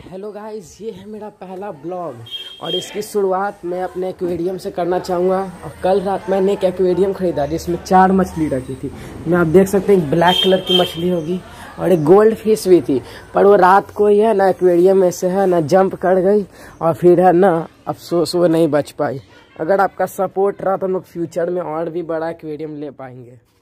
Hello guys, ये है मेरा पहला ब्लॉग और इसकी शुरुआत मैं अपने एक्वेरियम से करना चाहूँगा। और कल रात मैंने एक एक्वेरियम ख़रीदा जिसमें 4 मछली रखी थी। मैं आप देख सकते हैं, एक ब्लैक कलर की मछली होगी और एक गोल्ड फिश भी थी। पर वो रात को ही है ना, एक्वेरियम में से है ना जंप कर गई और फिर है ना अफसोस वो नहीं बच पाई। अगर आपका सपोर्ट रहा तो हम लोग फ्यूचर में और भी बड़ा एक्वेरियम ले पाएंगे।